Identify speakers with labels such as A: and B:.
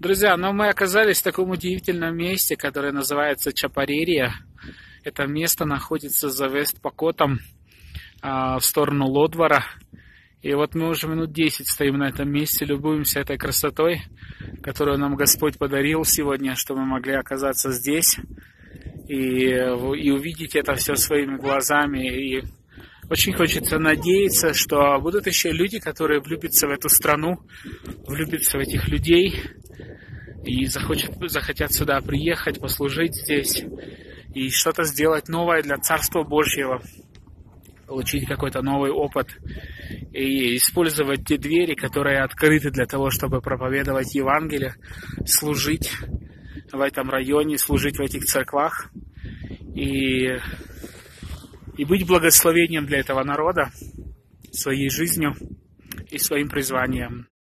A: Друзья, мы оказались в таком удивительном месте, которое называется Чапарерия. Это место находится за Вест-Покотом, в сторону Лодвара. И вот мы уже минут 10 стоим на этом месте, любуемся этой красотой, которую нам Господь подарил сегодня, что мы могли оказаться здесь и увидеть это все своими глазами. И очень хочется надеяться, что будут еще люди, которые влюбятся в эту страну, влюбятся в этих людей и захотят сюда приехать, послужить здесь и что-то сделать новое для Царства Божьего, получить какой-то новый опыт и использовать те двери, которые открыты для того, чтобы проповедовать Евангелие, служить в этом районе, служить в этих церквах и быть благословением для этого народа своей жизнью и своим призванием.